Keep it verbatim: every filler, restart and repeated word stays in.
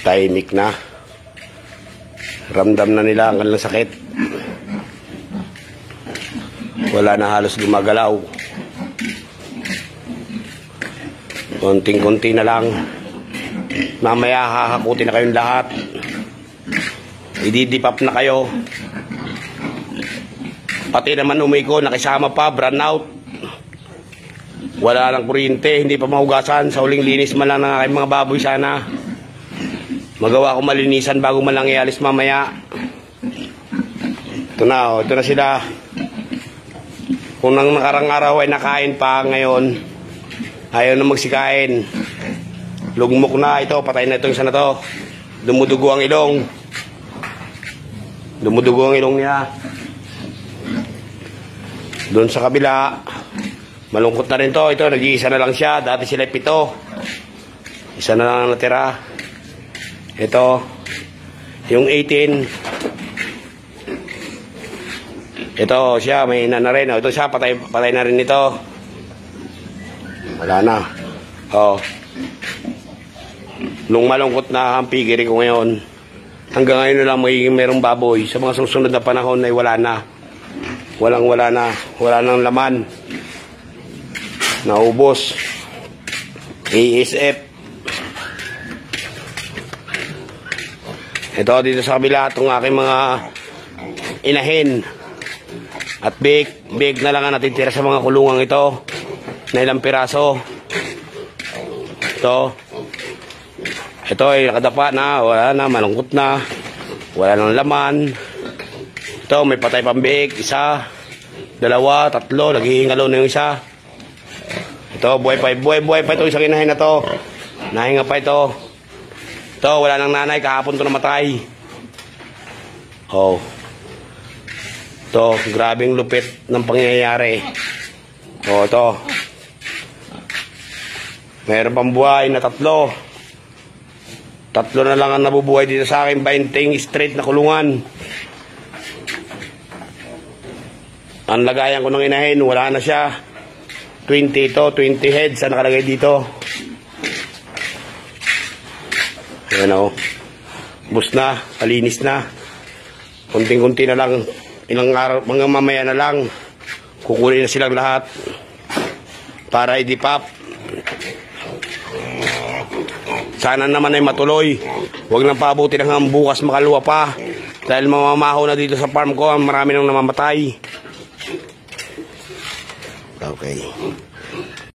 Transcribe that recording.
Tahimik na. Ramdam na nila ang kanilang sakit. Wala na halos gumagalaw. Konting-konti na lang. Mamaya hahakutin na kayong lahat. Ididipap na kayo. Pati naman umiko, nakisama pa, brand out. Wala lang kuryente, hindi pa mahugasan. Sa huling linis man lang ng aking mga baboy sana. Magawa ko malinisan bago man lang ialis mamaya. Ito na, oh, ito na sila. Kung nang nakarang araw ay nakain pa, ngayon ayaw na magsikain. Lugmok na ito, patay na ito isa na to. Dumudugo ang ilong. Dumudugo ang ilong niya. Doon sa kabila, malungkot na rin to. Ito, nag-iisa na lang siya. Dati sila pito. Isa na lang natira. Ito, yung eighteen. Ito siya, may ina na rin. Ito siya, patay, patay na rin ito. Wala na. Oh. Nung malungkot na ang pigiri ko ngayon, hanggang ngayon na lang magiging merong baboy. Sa mga susunod na panahon ay wala na. Walang wala na. Wala nang laman. Naubos. A S F. Ito dito sa kabila, itong aking mga inahin. At big, big na lang ang natitira sa mga kulungang ito. Na ilang piraso. Ito. Ito ay nakadapa na, wala na, malungkot na. Wala nang laman. Ito, may patay pang big. Isa, dalawa, tatlo, naghihingalo na yung isa. Ito, buhay pa, buhay, buhay pa ito, isang inahin na to. Nahinga pa ito. Ito, wala nang nanay, kahapon ito namatay. Oh. Ito, grabing lupit ng pangyayari. Oh, ito. Mayroon pang buhay na tatlo. Tatlo na lang ang nabubuhay dito sa akin, twenty straight na kulungan. Ang lagayan ko ng inahin, wala na siya. twenty ito, twenty heads ang nakalagay dito. Ayan o. Bus na, kalinis na. Kunting-kunti na lang. Ilang araw, mga mamaya na lang. Kukunin na silang lahat. Para i-dipap. Sana naman ay matuloy. Huwag nang paabutin hanggang bukas makaluwa pa. Dahil mamamaho na dito sa farm ko, marami nang namamatay. Okay.